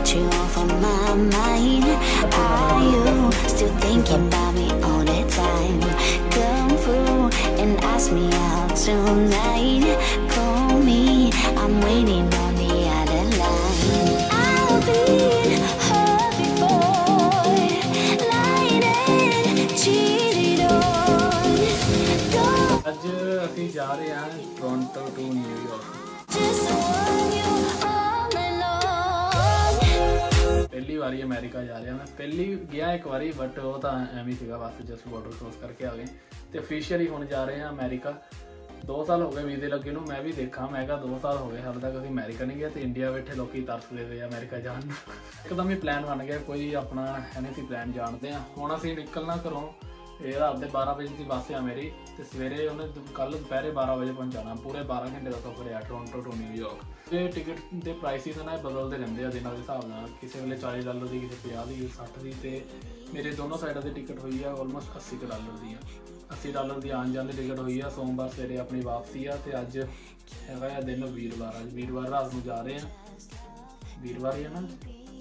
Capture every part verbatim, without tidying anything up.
got you off of my mind. Are you still thinking about me all the time? Come through and ask me out tonight. Call me, I'm waiting on the other line. I've been hurt before, lied and cheated on. Don't ਅੱਜ ਅਸੀਂ ਜਾ ਰਹੇ ਹਾਂ Toronto to New York. just want you all night long. ਪਹਿਲੀ ਵਾਰੀ America ਜਾ ਰਿਹਾ ਮੈਂ। ਪਹਿਲੀ ਗਿਆ ਇੱਕ ਵਾਰੀ ਬਟ ਉਹ ਤਾਂ ਐਵੇਂ ਸੀਗਾ, ਬਸ ਜਸਟ ਬਾਰਡਰ ਕ੍ਰੋਸ ਕਰਕੇ ਆ ਗਏ ਤੇ ਅਫੀਸ਼ੀਅਲੀ ਹੁਣ ਜਾ ਰਹੇ ਹਾਂ ਅਮਰੀਕਾ। ਦੋ ਸਾਲ ਹੋ ਗਏ ਵੀਜ਼ੇ ਲੱਗੇ ਨੂੰ। ਮੈਂ ਵੀ ਦੇਖਾਂ, ਮੈਂ ਕਿਹਾ ਦੋ ਸਾਲ ਹੋ ਗਏ ਹਾਲੇ ਤੱਕ ਅਸੀਂ ਅਮਰੀਕਾ ਨਹੀਂ ਗਏ ਤੇ ਇੰਡੀਆ ਬੈਠੇ ਲੋਕੀ ਤਰਸਦੇ ਪਏ ਅਮਰੀਕਾ ਜਾਣ ਨੂੰ। ਇੱਕਦਮ ਹੀ ਪਲਾਨ ਬਣ ਗਿਆ, ਕੋਈ ਆਪਣਾ ਹੈ ਨਹੀਂ ਸੀ ਪਲਾਨ ਜਾਣਦੇ ਹਾਂ। ਹੁਣ ਅਸੀਂ ਨਿਕਲਣਾ ਘਰੋਂ, ਇਹ ਰਾਤ ਦੇ ਬਾਰਾਂ ਵਜੇ ਦੀ ਬੱਸ ਆ ਮੇਰੀ ਤੇ ਸਵੇਰੇ ਉਹਨੇ ਕੱਲ ਦੁਪਹਿਰੇ ਬਾਰਾਂ ਵਜੇ ਪਹੁੰਚਾਉਣਾ। ਪੂਰੇ ਬਾਰਾਂ ਘੰਟੇ ਦਾ ਸਫ਼ਰ ਆ ਟੋਰਾਂਟੋ ਟੂ ਨਿਊਯਾਰਕ। ਤੇ ਟਿਕਟ ਦੇ ਪ੍ਰਾਈਸਿਸ ਨਾ ਬਦਲਦੇ ਰਹਿੰਦੇ ਆ ਦਿਨਾਂ ਦੇ ਹਿਸਾਬ ਨਾਲ, ਕਿਸੇ ਵੇਲੇ ਚਾਲੀ ਡਾਲਰ ਦੀ, ਕਿਸੇ ਪੰਜਾਹ ਦੀ, ਸੱਠ ਦੀ। ਤੇ ਮੇਰੇ ਦੋਨੋਂ ਸਾਈਡਾਂ ਦੀ ਟਿਕਟ ਹੋਈ ਆ ਆਲਮੋਸਟ ਅੱਸੀ ਕੁ ਡਾਲਰ ਦੀ ਆ। ਅੱਸੀ ਡਾਲਰ ਦੀ ਆਉਣ ਜਾਣ ਦੀ ਟਿਕਟ ਹੋਈ ਆ। ਸੋਮਵਾਰ ਸਵੇਰੇ ਆਪਣੀ ਵਾਪਸੀ ਆ ਤੇ ਅੱਜ ਹੈਗਾ ਆ ਦਿਨ ਵੀਰਵਾਰ। ਅੱਜ ਵੀਰਵਾਰ ਰਾਤ ਨੂੰ ਜਾ ਰਹੇ ਆ। ਵੀਰਵਾਰ ਹੀ ਆ ਨਾ?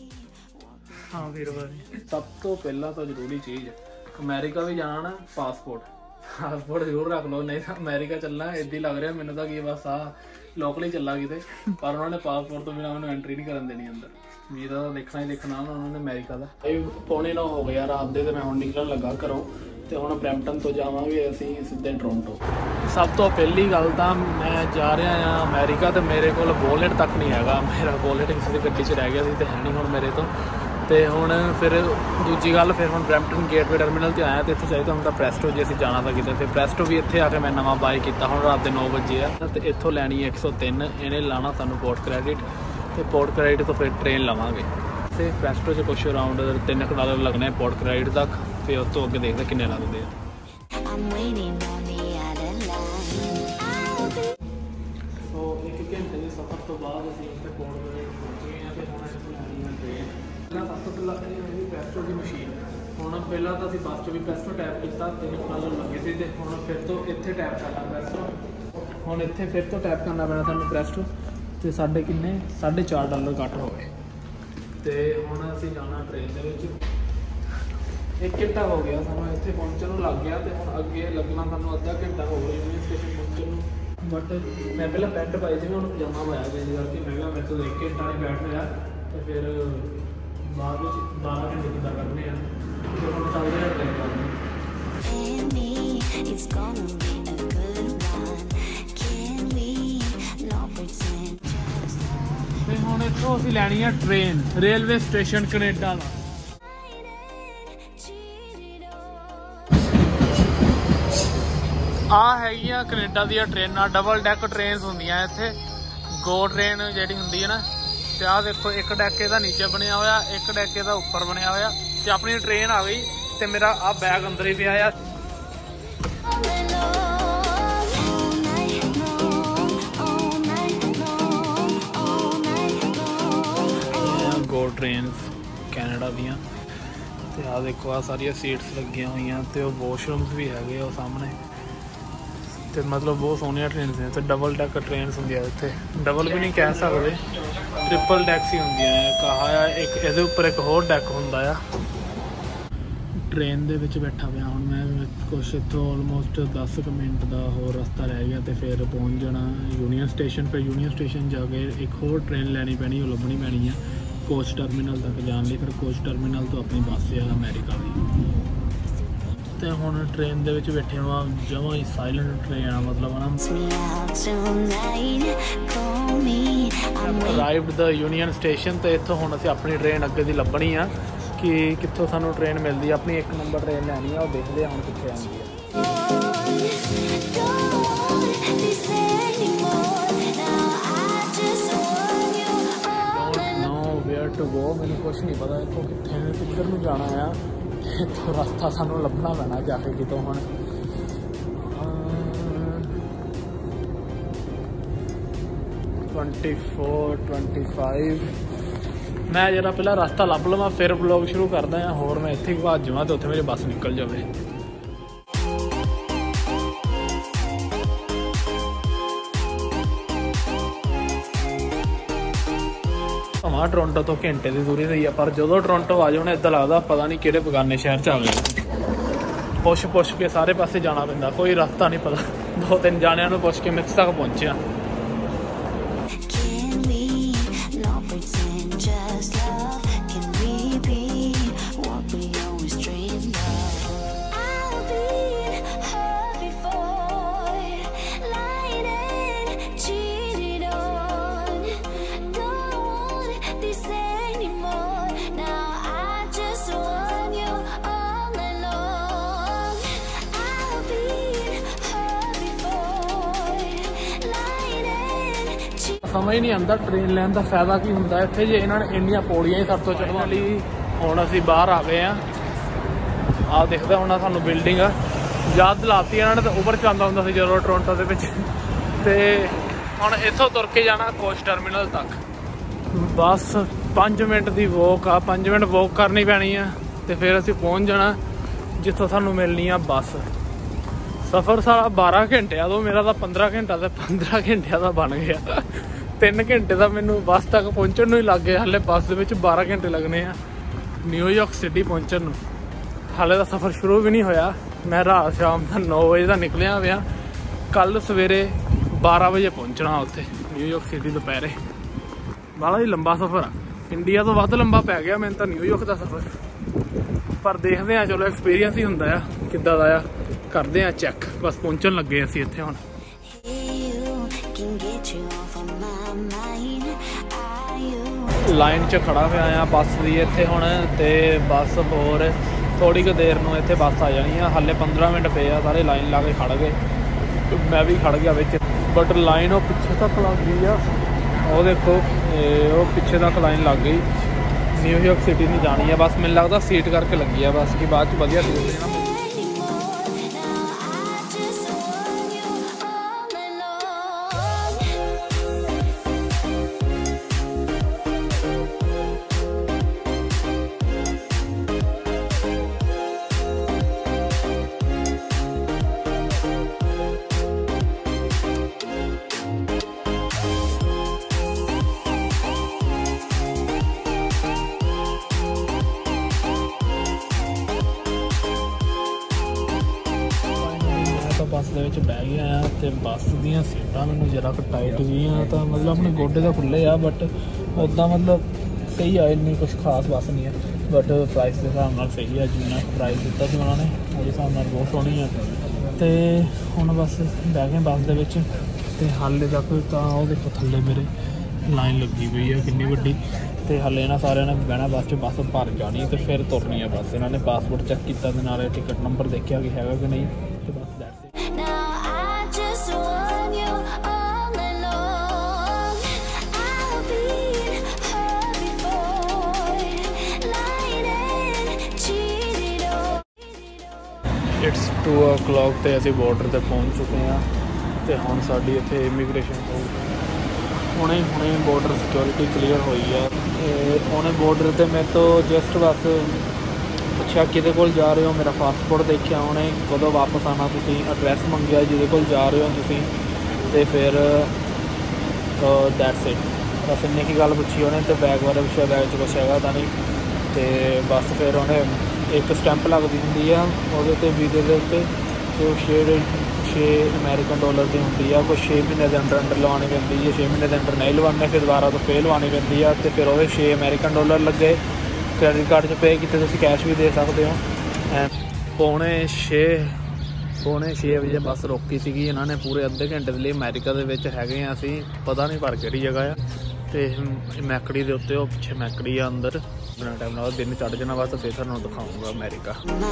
ਹਾਂ ਵੀਰਵਾਰ। ਸਭ ਤੋਂ ਪਹਿਲਾਂ ਤਾਂ ਜ਼ਰੂਰੀ ਚੀਜ਼ ਅਮਰੀਕਾ ਵੀ ਜਾਣਾ ਨਾ, ਪਾਸਪੋਰਟ ਪਾਸਪੋਰਟ ਜ਼ਰੂਰ ਰੱਖ ਲਓ, ਨਹੀਂ ਤਾਂ ਅਮਰੀਕਾ ਚੱਲਣਾ ਇੱਦਾਂ ਲੱਗ ਰਿਹਾ ਮੈਨੂੰ ਤਾਂ ਕਿ ਬਸ ਆਹ ਲੋਕਲ ਹੀ ਚੱਲਾ ਕਿਤੇ। ਪਰ ਉਹਨਾਂ ਨੇ ਪਾਸਪੋਰਟ ਤੋਂ ਬਿਨਾਂ ਮੈਨੂੰ ਐਂਟਰੀ ਨਹੀਂ ਕਰਨ ਦੇਣੀ ਅੰਦਰ। ਵੀਜ਼ਾ ਤਾਂ ਦੇਖਣਾ ਹੀ ਦੇਖਣਾ ਉਹਨਾਂ ਨੇ ਅਮਰੀਕਾ ਦਾ। ਇਹ ਪੌਣੇ ਨੌ ਹੋ ਗਿਆ ਰਾਤ ਦੇ ਤੇ ਮੈਂ ਹੁਣ ਨਿਕਲਣ ਲੱਗਾ ਘਰੋਂ ਤੇ ਹੁਣ ਬਰੈਂਪਟਨ ਤੋਂ ਜਾਵਾਂਗੇ ਅਸੀਂ ਸਿੱਧੇ ਟੋਰਾਂਟੋ। ਸਭ ਤੋਂ ਪਹਿਲੀ ਗੱਲ ਤਾਂ ਮੈਂ ਜਾ ਰਿਹਾ ਹਾਂ ਅਮਰੀਕਾ ਤੇ ਮੇਰੇ ਕੋਲ ਵੋਲਟ ਤੱਕ ਨਹੀਂ ਹੈਗਾ। ਮੇਰਾ ਵੋਲਟ ਕਿਸੇ ਦੀ ਗੱਡੀ 'ਚ ਰਹਿ ਗਿਆ ਸੀ ਤੇ ਹੈ ਨਹੀਂ ਹੁਣ ਮੇਰੇ ਤੋਂ। ਤੇ ਹੁਣ ਫਿਰ ਦੂਜੀ ਗੱਲ, ਫਿਰ ਹੁਣ ਬਰੈਂਪਟਨ ਗੇਟਵੇ ਟਰਮੀਨਲ 'ਤੇ ਆਇਆ ਤੇ ਇੱਥੇ ਚਾਹੀਦਾ ਹੁੰਦਾ ਪ੍ਰੈਸਟੋ ਜੇ ਅਸੀਂ ਜਾਣਾ ਤਾਂ ਕਿਤੇ। ਫਿਰ ਪ੍ਰੈਸਟੋ ਵੀ ਇੱਥੇ ਆ ਕੇ ਮੈਂ ਨਵਾਂ ਬਾਏ ਕੀਤਾ, ਹੁਣ ਰਾਤ ਦੇ ਨੌ ਵਜੇ ਆ ਤੇ ਇੱਥੋਂ ਲੈਣੀ ਹੈ ਇੱਕ ਸੌ ਤਿੰਨ। ਇਹਨੇ ਲਾਉਣਾ ਸਾਨੂੰ ਪੋਰਟ ਕ੍ਰੈਡਿਟ ਤੇ ਪੋਰਟ ਕ੍ਰੈਡਿਟ ਤੋਂ ਫਿਰ ਟ੍ਰੇਨ ਲਵਾਂਗੇ। ਤੇ ਪ੍ਰੈਸਟੋ 'ਚ ਕੁਛ ਅਰਾਊਂਡ ਤਿੰਨ ਕੁ ਡਾਲਰ ਲੱਗਣੇ ਪੋਰਟ ਕ੍ਰੈਡਿਟ ਤੱਕ। ਫਿਰ ਉਸ ਤੋਂ ਅੱਗੇ ਦੇਖਦੇ ਕਿੰਨੇ ਲੱਗਦੇ ਆ। ਸੋ ਇੱਕ ਘੰਟੇ ਦੇ ਸਫ਼ਰ ਤੋਂ ਬਾਅਦ ਅਸੀਂ ਉੱਥੇ ਪੋਰਟ ਕ੍ਰੈਡਿਟ ਪਹੁੰਚ ਗਏ ਹਾਂ ਤੇ ਹੁਣ ਇੱਥੋਂ ਲੈਣੀ ਹੈ ਟ੍ਰੇਨ। ਪਹਿਲਾਂ ਸਭ ਤੋਂ ਪਹਿਲਾਂ ਇਹ ਹੋਈ ਪ੍ਰੈਸਟੋ ਦੀ ਮਸ਼ੀਨ। ਹੁਣ ਪਹਿਲਾਂ ਤਾਂ ਅਸੀਂ ਬੱਸ 'ਚ ਵੀ ਪ੍ਰੈਸਟੋ ਟੈਪ ਕੀਤਾ, ਤਿੰਨ ਡਾਲਰ ਲੱਗੇ ਸੀ ਤੇ ਹੁਣ ਫਿਰ ਤੋਂ ਇੱਥੇ ਟੈਪ ਕਰਨਾ ਪ੍ਰੈਸਟੋ। ਹੁਣ ਇੱਥੇ ਫਿਰ ਤੋਂ ਟੈਪ ਕਰਨਾ ਪੈਣਾ ਸਾਨੂੰ ਪ੍ਰੈਸਟੋ ਤੇ ਸਾਡੇ ਕਿੰਨੇ ਸਾਢੇ ਚਾਰ ਡਾਲਰ ਘੱਟ ਹੋ ਗਏ। ਤੇ ਹੁਣ ਅਸੀਂ ਜਾਣਾ ਟ੍ਰੇਨ ਦੇ ਵਿੱਚ। ਇੱਕ ਘੰਟਾ ਹੋ ਗਿਆ ਸਾਨੂੰ ਇੱਥੇ ਪਹੁੰਚਣ ਨੂੰ ਲੱਗ ਗਿਆ ਤੇ ਹੁਣ ਅੱਗੇ ਲੱਗਣਾ ਸਾਨੂੰ ਅੱਧਾ ਘੰਟਾ ਹੋ ਗਿਆ ਯੂਨੀਅਨ ਸਟੇਸ਼ਨ ਪਹੁੰਚਣ ਨੂੰ। ਬਟ ਮੈਂ ਪਹਿਲਾਂ ਪੈਂਟ ਪਾਈ ਸੀ, ਹੁਣ ਪਜਾਮਾ ਪਾਇਆ ਚੇਂਜ ਕਰਕੇ। ਮੈਂ ਕਿਹਾ ਮੇਰੇ ਤੋਂ ਇੱਕ ਘੰਟਾ ਨਹੀਂ ਬੈਠ ਰਿਹਾ ਤੇ ਫਿਰ ਬਾਅਦ ਵਿੱਚ ਬਾਰਾਂ ਘੰਟੇ ਕਿੱਦਾਂ ਕਰਨੇ ਆ। ਤੇ ਹੁਣ ਚੱਲਦੇ ਆ ਟ੍ਰੇਨ ਵੱਲ। ਤੇ ਹੁਣ ਇੱਥੋਂ ਅਸੀਂ ਲੈਣੀ ਆ ਟ੍ਰੇਨ ਰੇਲਵੇ ਸਟੇਸ਼ਨ ਕੈਨੇਡਾ ਦਾ। ਆ ਹੈਗੀਆਂ ਕੈਨੇਡਾ ਦੀਆਂ ਟ੍ਰੇਨਾਂ, ਡਬਲ ਡੈਕ ਟ੍ਰੇਨਸ ਹੁੰਦੀਆਂ ਇੱਥੇ। ਗੋ ਟ੍ਰੇਨ ਜਿਹੜੀ ਹੁੰਦੀ ਹੈ ਨਾ, ਤੇ ਆਹ ਦੇਖੋ ਇੱਕ ਡੈਕ ਇਹਦਾ ਨੀਚੇ ਬਣਿਆ ਹੋਇਆ, ਇੱਕ ਡੈਕ ਇਹਦਾ ਉੱਪਰ ਬਣਿਆ ਹੋਇਆ। ਤੇ ਆਪਣੀ ਟ੍ਰੇਨ ਆ ਗਈ ਤੇ ਮੇਰਾ ਆਹ ਬੈਗ ਅੰਦਰ ਹੀ ਪਿਆ ਆ। ਗੋ ਟ੍ਰੇਨਸ ਕੈਨੇਡਾ ਦੀਆਂ। ਤੇ ਆਹ ਦੇਖੋ ਆਹ ਸਾਰੀਆਂ ਸੀਟਸ ਲੱਗੀਆਂ ਹੋਈਆਂ ਤੇ ਉਹ ਵਾਸ਼ਰੂਮਸ ਵੀ ਹੈਗੇ ਉਹ ਸਾਹਮਣੇ। ਤੇ ਮਤਲਬ ਬਹੁਤ ਸੋਹਣੀਆਂ ਟ੍ਰੇਨਸ ਨੇ। ਤੇ ਡਬਲ ਡੈਕ ਟ੍ਰੇਨਸ ਹੁੰਦੀਆਂ ਇੱਥੇ, ਡਬਲ ਵੀ ਨਹੀਂ ਕਹਿ ਸਕਦੇ, ਟ੍ਰਿਪਲ ਡੈਕਸ ਹੀ ਹੁੰਦੀਆਂ। ਇੱਕ ਆਹ ਆ, ਇੱਕ ਇਹਦੇ ਉੱਪਰ ਇੱਕ ਹੋਰ ਡੈਕ ਹੁੰਦਾ ਆ। ਟ੍ਰੇਨ ਦੇ ਵਿੱਚ ਬੈਠਾ ਪਿਆ ਹੁਣ ਮੈਂ। ਕੁਛ ਇੱਥੋਂ ਆਲਮੋਸਟ ਦਸ ਕੁ ਮਿੰਟ ਦਾ ਹੋਰ ਰਸਤਾ ਰਹਿ ਗਿਆ ਤੇ ਫਿਰ ਪਹੁੰਚ ਜਾਣਾ ਯੂਨੀਅਨ ਸਟੇਸ਼ਨ। ਫਿਰ ਯੂਨੀਅਨ ਸਟੇਸ਼ਨ ਜਾ ਕੇ ਇੱਕ ਹੋਰ ਟ੍ਰੇਨ ਲੈਣੀ ਪੈਣੀ, ਉਹ ਲੱਭਣੀ ਪੈਣੀ ਆ ਕੋਚ ਟਰਮੀਨਲ ਤੱਕ ਜਾਣ ਲਈ। ਫਿਰ ਕੋਚ ਟਰਮੀਨਲ ਤੋਂ ਆਪਣੀ ਬੱਸ ਆ ਅਮਰੀਕਾ ਦੀ। ਤੇ ਹੁਣ ਟ੍ਰੇਨ ਦੇ ਵਿੱਚ ਬੈਠੇ ਹਾਂ, ਜਮਾਂ ਹੀ ਸਾਇਲੈਂਟ ਟ੍ਰੇਨ ਆ ਮਤਲਬ ਨਾ। ਅਰਾਈਵਡ ਦ ਯੂਨੀਅਨ ਸਟੇਸ਼ਨ ਤੇ ਇੱਥੋਂ ਹੁਣ ਅਸੀਂ ਆਪਣੀ ਟ੍ਰੇਨ ਅੱਗੇ ਦੀ ਲੱਭਣੀ ਆ ਕਿ ਕਿੱਥੋਂ ਸਾਨੂੰ ਟ੍ਰੇਨ ਮਿਲਦੀ ਆ। ਆਪਣੀ ਇੱਕ ਨੰਬਰ ਟ੍ਰੇਨ ਲੈਣੀ ਆ, ਉਹ ਦੇਖਦੇ ਆ ਹੁਣ ਕਿੱਥੇ ਆਉਂਦੀ ਆ। ਵੇਅਰ ਟੂ ਗੋ, ਮੈਨੂੰ ਕੁਛ ਨਹੀਂ ਪਤਾ ਇੱਥੋਂ ਕਿੱਥੇ ਕਿੱਧਰ ਨੂੰ ਜਾਣਾ ਆ। ਇੱਥੋਂ ਰਸਤਾ ਸਾਨੂੰ ਲੱਭਣਾ ਪੈਣਾ ਜਾ ਕੇ ਕਿਤੋਂ। ਹੁਣ ਟਵੈਂਟੀ ਫੋਰ ਟਵੈਂਟੀ ਫਾਈਵ ਮੈਂ ਜਰਾ ਪਹਿਲਾਂ ਰਸਤਾ ਲੱਭ ਲਵਾਂ ਫਿਰ ਵਲੌਗ ਸ਼ੁਰੂ ਕਰਦਾ ਹਾਂ। ਹੋਰ ਮੈਂ ਇੱਥੇ ਹੀ ਭੱਜ ਜਾਵਾਂ ਤੇ ਉੱਥੇ ਮੇਰੀ ਬੱਸ ਨਿਕਲ ਜਾਵੇ। ਜਮਾਂ ਟੋਰਾਂਟੋ ਤੋਂ ਘੰਟੇ ਦੀ ਦੂਰੀ 'ਤੇ ਹੀ ਆ, ਪਰ ਜਦੋਂ ਟੋਰਾਂਟੋ ਆ ਜਾਓ ਨਾ ਇੱਦਾਂ ਲੱਗਦਾ ਪਤਾ ਨਹੀਂ ਕਿਹੜੇ ਬੇਗਾਨੇ ਸ਼ਹਿਰ 'ਚ ਆ ਗਏ। ਪੁੱਛ ਪੁੱਛ ਕੇ ਸਾਰੇ ਪਾਸੇ ਜਾਣਾ ਪੈਂਦਾ, ਕੋਈ ਰਸਤਾ ਨਹੀਂ ਪਤਾ। ਦੋ ਤਿੰਨ ਜਾਣਿਆਂ ਨੂੰ ਪੁੱਛ ਕੇ ਮੈਂ ਤੱਕ ਪਹੁੰਚਿਆ। ਸਮਝ ਨਹੀਂ ਆਉਂਦਾ ਟ੍ਰੇਨ ਲੈਣ ਦਾ ਫਾਇਦਾ ਕੀ ਹੁੰਦਾ ਇੱਥੇ, ਜੇ ਇਹਨਾਂ ਨੇ ਇੰਨੀਆਂ ਪੌੜੀਆਂ ਹੀ ਸਭ ਤੋਂ ਚੜ੍ਹਨ ਲਈ। ਹੁਣ ਅਸੀਂ ਬਾਹਰ ਆ ਗਏ ਹਾਂ, ਆਹ ਦਿਖਦਾ ਹੁਣ ਸਾਨੂੰ ਬਿਲਡਿੰਗ ਆ। ਯਾਦ ਦਿਲਾਤੀ ਇਹਨਾਂ ਨੇ ਤਾਂ ਉਬਰ ਚਾਹੁੰਦਾ ਹੁੰਦਾ ਸੀ ਜਦੋਂ ਟੋਰਾਂਟੋ ਦੇ ਵਿੱਚ। ਤੇ ਹੁਣ ਇੱਥੋਂ ਤੁਰ ਕੇ ਜਾਣਾ ਕੋਚ ਟਰਮੀਨਲ ਤੱਕ, ਬਸ ਪੰਜ ਮਿੰਟ ਦੀ ਵੋਕ ਆ। ਪੰਜ ਮਿੰਟ ਵੋਕ ਕਰਨੀ ਪੈਣੀ ਆ ਤੇ ਫਿਰ ਅਸੀਂ ਪਹੁੰਚ ਜਾਣਾ ਜਿੱਥੋਂ ਸਾਨੂੰ ਮਿਲਣੀ ਆ ਬੱਸ। ਸਫ਼ਰ ਸਾਰਾ ਬਾਰਾਂ ਘੰਟਿਆਂ ਤੋਂ, ਮੇਰਾ ਤਾਂ ਪੰਦਰਾਂ ਘੰਟਾ ਤੇ ਪੰਦਰਾਂ ਘੰਟਿਆਂ ਦਾ ਬਣ ਗਿਆ। ਤਿੰਨ ਘੰਟੇ ਦਾ ਮੈਨੂੰ ਬੱਸ ਤੱਕ ਪਹੁੰਚਣ ਨੂੰ ਹੀ ਲੱਗ ਗਏ, ਹਾਲੇ ਬੱਸ ਦੇ ਵਿੱਚ ਬਾਰਾਂ ਘੰਟੇ ਲੱਗਣੇ ਆ ਨਿਊਯਾਰਕ ਸਿਟੀ ਪਹੁੰਚਣ ਨੂੰ। ਹਾਲੇ ਤਾਂ ਸਫ਼ਰ ਸ਼ੁਰੂ ਵੀ ਨਹੀਂ ਹੋਇਆ। ਮੈਂ ਰਾਤ ਸ਼ਾਮ ਦਾ ਨੌ ਵਜੇ ਦਾ ਨਿਕਲਿਆ ਹੋਇਆ, ਕੱਲ੍ਹ ਸਵੇਰੇ ਬਾਰਾਂ ਵਜੇ ਪਹੁੰਚਣਾ ਉੱਥੇ ਨਿਊਯਾਰਕ ਸਿਟੀ ਦੁਪਹਿਰੇ। ਬੜਾ ਹੀ ਲੰਬਾ ਸਫ਼ਰ ਆ, ਇੰਡੀਆ ਤੋਂ ਵੱਧ ਲੰਬਾ ਪੈ ਗਿਆ ਮੈਨੂੰ ਤਾਂ ਨਿਊਯਾਰਕ ਦਾ ਸਫ਼ਰ। ਪਰ ਦੇਖਦੇ ਹਾਂ, ਚਲੋ ਐਕਸਪੀਰੀਅੰਸ ਹੀ ਹੁੰਦਾ ਆ ਕਿੱਦਾਂ ਦਾ ਆ, ਕਰਦੇ ਹਾਂ ਚੈੱਕ। ਬਸ ਪਹੁੰਚਣ ਲੱਗੇ ਅਸੀਂ ਇੱਥੇ ਹੁਣ। ਲਾਈਨ 'ਚ ਖੜਾ ਹੋਇਆ ਆ ਬੱਸ ਦੀ ਇੱਥੇ ਹੁਣ, ਤੇ ਬੱਸ ਹੋਰ ਥੋੜ੍ਹੀ ਕੁ ਦੇਰ ਨੂੰ ਇੱਥੇ ਬੱਸ ਆ ਜਾਣੀ ਆ। ਹਾਲੇ ਪੰਦਰਾਂ ਮਿੰਟ ਪਏ ਆ, ਸਾਰੇ ਲਾਈਨ ਲਾ ਕੇ ਖੜ੍ਹ ਗਏ, ਮੈਂ ਵੀ ਖੜ੍ਹ ਗਿਆ ਵਿੱਚ। ਬਟ ਲਾਈਨ ਉਹ ਪਿੱਛੇ ਤੱਕ ਲੱਗ ਗਈ ਆ, ਉਹ ਦੇਖੋ ਉਹ ਪਿੱਛੇ ਤੱਕ ਲਾਈਨ ਲੱਗ ਗਈ। ਨਿਊਯਾਰਕ ਸਿਟੀ ਨੂੰ ਜਾਣੀ ਆ ਬਸ, ਮੈਨੂੰ ਲੱਗਦਾ ਸੀਟ ਕਰਕੇ ਲੱਗੀ ਆ ਬਸ, ਕਿ ਬਾਅਦ 'ਚ ਵਧੀਆ ਦੇ ਦੇਣਾ। ਬੱਸ ਦੇ ਵਿੱਚ ਬਹਿ ਗਿਆ ਆ, ਤੇ ਬੱਸ ਦੀਆਂ ਸੀਟਾਂ ਮੈਨੂੰ ਜਰਾ ਕੁ ਟਾਈਟ ਗਈਆਂ, ਤਾਂ ਮਤਲਬ ਆਪਣੇ ਗੋਡੇ ਤਾਂ ਖੁੱਲ੍ਹੇ ਆ, ਬਟ ਉੱਦਾਂ ਮਤਲਬ ਸਹੀ ਆ, ਇੰਨੀ ਕੁਛ ਖਾਸ ਬੱਸ ਨਹੀਂ ਹੈ। ਬਟ ਪ੍ਰਾਈਸ ਦੇ ਹਿਸਾਬ ਨਾਲ ਸਹੀ ਆ, ਜਿੰਨਾ ਪ੍ਰਾਈਸ ਦਿੱਤਾ ਸੀ ਉਹਨਾਂ ਨੇ ਉਹਦੇ ਹਿਸਾਬ ਨਾਲ ਬਹੁਤ ਸੋਹਣੀ ਆ। ਤੇ ਹੁਣ ਬਸ ਬਹਿ ਗਏ ਬੱਸ ਦੇ ਵਿੱਚ, ਤੇ ਹਾਲੇ ਤੱਕ ਤਾਂ ਉਹ ਦੇਖੋ ਥੱਲੇ ਮੇਰੇ ਲਾਈਨ ਲੱਗੀ ਪਈ ਆ ਕਿੰਨੀ ਵੱਡੀ, ਤੇ ਹਾਲੇ ਇਹਨਾਂ ਸਾਰਿਆਂ ਨੇ ਬਹਿਣਾ ਬੱਸ 'ਚ। ਬੱਸ ਭਰ ਜਾਣੀ ਤੇ ਫਿਰ ਤੁਰਨੀ ਆ ਬੱਸ। ਇਹਨਾਂ ਨੇ ਪਾਸਪੋਰਟ ਚੈੱਕ ਕੀਤਾ ਤੇ ਨਾਲੇ ਟਿਕਟ ਨੰਬਰ ਦੇਖਿਆ ਕਿ ਹੈਗਾ ਕਿ ਨਹੀਂ, ਤੇ ਬਸ that's it. It's two o'clock ਤੇ ਅਸੀਂ ਬਾਰਡਰ ਤੇ ਪਹੁੰਚ ਚੁੱਕੇ ਹਾਂ, ਤੇ ਹੁਣ ਸਾਡੀ ਇੱਥੇ ਇਮੀਗ੍ਰੇਸ਼ਨ ਹੁਣੇ ਹੁਣੇ ਬਾਰਡਰ ਸਿਕਿਉਰਿਟੀ ਕਲੀਅਰ ਹੋਈ ਆ। ਤੇ ਹੁਣੇ ਬਾਰਡਰ ਤੇ ਮੇਰੇ ਤੋਂ ਜਸਟ ਬਸ ਪੁੱਛਿਆ ਕਿਹਦੇ ਕੋਲ ਜਾ ਰਹੇ ਹੋ, ਮੇਰਾ ਪਾਸਪੋਰਟ ਦੇਖਿਆ ਉਹਨੇ, ਕਦੋਂ ਵਾਪਸ ਆਉਣਾ ਤੁਸੀਂ, ਐਡਰੈਸ ਮੰਗਿਆ ਜਿਹਦੇ ਕੋਲ ਜਾ ਰਹੇ ਹੋ ਤੁਸੀਂ, ਤੇ ਫਿਰ ਦੈਟਸ ਇਟ। ਬਸ ਇੰਨੀ ਕੀ ਗੱਲ ਪੁੱਛੀ ਉਹਨੇ, ਤੇ ਬੈਗ ਬਾਰੇ ਪੁੱਛਿਆ, ਬੈਗ 'ਚ ਕੁਛ ਹੈਗਾ ਤਾਂ ਨਹੀਂ। ਤੇ ਬਸ ਫਿਰ ਉਹਨੇ ਇੱਕ ਸਟੈਂਪ ਲੱਗਦੀ ਹੁੰਦੀ ਆ ਉਹਦੇ 'ਤੇ ਵੀਜ਼ੇ ਦੇ ਉੱਤੇ, ਤੇ ਉਹ ਛੇ ਛੇ ਅਮੈਰੀਕਨ ਡਾਲਰ ਦੀ ਹੁੰਦੀ ਆ। ਕੋਈ ਛੇ ਮਹੀਨੇ ਦੇ ਅੰਡਰ ਅੰਡਰ ਲਵਾਉਣੀ ਪੈਂਦੀ ਹੈ, ਛੇ ਮਹੀਨੇ ਦੇ ਅੰਡਰ ਨਹੀਂ ਲਵਾਉਂਦੇ ਫਿਰ ਦੁਬਾਰਾ ਤੋਂ ਫੇਰ ਲਵਾਉਣੀ ਪੈਂਦੀ ਆ। ਅਤੇ ਫਿਰ ਉਹਦੇ ਛੇ ਅਮੈਰੀਕਨ ਡਾਲਰ ਲੱਗੇ। ਕ੍ਰੈਡਿਟ ਕਾਰਡ 'ਚ ਪੇ ਕੀਤੇ ਤੁਸੀਂ ਕੈਸ਼ ਵੀ ਦੇ ਸਕਦੇ ਹੋ। ਐਂ ਪੌਣੇ ਛੇ ਪੌਣੇ ਛੇ ਵਜੇ ਬੱਸ ਰੋਕੀ ਸੀਗੀ ਇਹਨਾਂ ਨੇ ਪੂਰੇ ਅੱਧੇ ਘੰਟੇ ਦੇ ਲਈ। ਅਮਰੀਕਾ ਦੇ ਵਿੱਚ ਹੈਗੇ ਹਾਂ ਅਸੀਂ, ਪਤਾ ਨਹੀਂ ਪਰ ਕਿਹੜੀ ਜਗ੍ਹਾ ਆ। ਤੇ ਮੈਕੜੀ ਦੇ ਉੱਤੇ ਉਹ ਪਿੱਛੇ ਮੈਕੜੀ ਆ ਅੰਦਰ। ਬਿਨਾਂ ਟਾਈਮ ਨਾਲ ਦਿਨ ਚੜ੍ਹ ਜਾਣਾ ਬਸ, ਫਿਰ ਤੁਹਾਨੂੰ ਦਿਖਾਊਂਗਾ ਅਮਰੀਕਾ।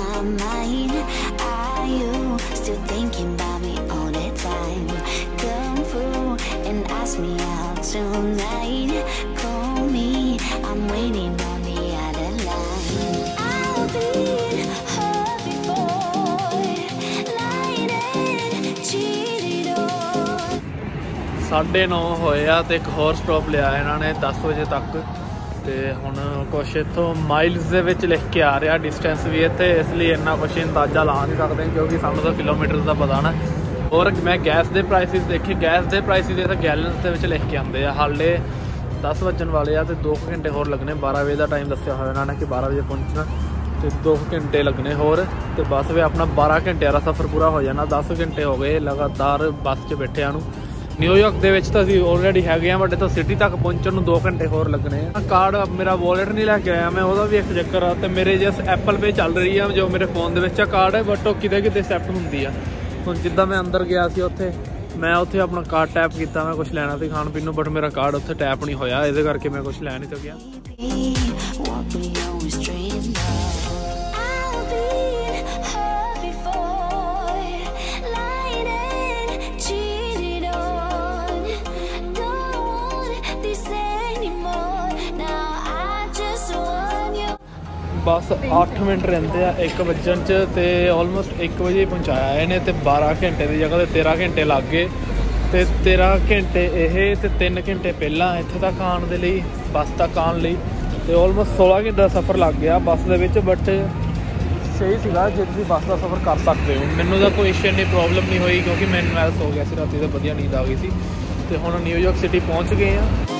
ਸਾਢੇ ਨੌ ਹੋਏ ਆ ਤੇ ਇੱਕ ਹੋਰ ਸਟਾਪ ਲਿਆ ਇਹਨਾਂ ਨੇ ਦਸ ਵਜੇ ਤੱਕ। ਤੇ ਹੁਣ ਕੁਛ ਇੱਥੋਂ ਮਾਈਲਸ ਦੇ ਵਿੱਚ ਲਿਖ ਕੇ ਆ ਰਿਹਾ ਡਿਸਟੈਂਸ ਵੀ ਇੱਥੇ, ਇਸ ਲਈ ਇੰਨਾ ਕੁਛ ਅੰਦਾਜ਼ਾ ਲਾ ਨਹੀਂ ਸਕਦੇ ਕਿਉਂਕਿ ਸਾਨੂੰ ਤਾਂ ਕਿਲੋਮੀਟਰ ਦਾ ਪਤਾ ਨਾ। ਹੋਰ ਮੈਂ ਗੈਸ ਦੇ ਪ੍ਰਾਈਸਿਸ ਦੇਖੇ, ਗੈਸ ਦੇ ਪ੍ਰਾਈਸਿਸ ਇੱਥੇ ਗੈਲਨਸ ਦੇ ਵਿੱਚ ਲਿਖ ਕੇ ਆਉਂਦੇ ਆ। ਹਾਲੇ दस वजन वाले आ तो दो घंटे होर लगने। बारह बजे का टाइम दस्या हुआ इन्होंने कि बारह बजे पहुँचना, तो दो घंटे लगने होर, तो बस वे अपना बारह घंटे वाला सफ़र पूरा हो जाना। दस घंटे हो गए लगातार बस च बैठे नूं। न्यूयॉर्क दे विच तां असीं ऑलरेडी हैगे आ, बट तो सिटी तक पहुँचण नूं दो घंटे होर लगने। कार्ड मेरा वॉलेट नहीं लैके आया मैं, ਉਹਦਾ भी एक चक्कर आ। तो मेरे जिस एप्पल पे चल रही है जो मेरे फोन दे विच कार्ड है, बट ਉਹ किते किते एक्सेप्ट ਹੁੰਦੀ ਆ। ਹੁਣ ਜਿੱਦਾਂ मैं अंदर गया सी ਉੱਥੇ, मैं ਉੱਥੇ ਆਪਣਾ कार्ड टैप ਕੀਤਾ, मैं कुछ ਲੈਣਾ ਸੀ ਖਾਣ ਪੀਣ ਨੂੰ, बट मेरा कार्ड ਉੱਥੇ टैप नहीं होया, ਇਹਦੇ ਕਰਕੇ मैं कुछ ਲੈ ਨਹੀਂ ਸਕਿਆ। बस अठ मिनट रहिंदे आ एक वजन च, ते ऑलमोस्ट एक बजे ही पहुँचाया इन्हें, तो बारह घंटे की जगह तेरह घंटे लग गए। तो तेरह घंटे ये तो तीन घंटे पहला इत्थे तक आने के लिए, बस तक आने लिए, तो ऑलमोस्ट सोलह घंटे का सफ़र लग गया बस दे विच। बट सही सीगा जे तुसीं बस का सफ़र कर सकते हो। मैनूं तां कोई इश्यू नहीं, प्रॉब्लम नहीं हुई, क्योंकि मैं इन्वेस्ट हो गया सी राती, तो वधिया नींद आ गई सी। तो हुण न्यूयॉर्क सिटी पहुँच गए हैं।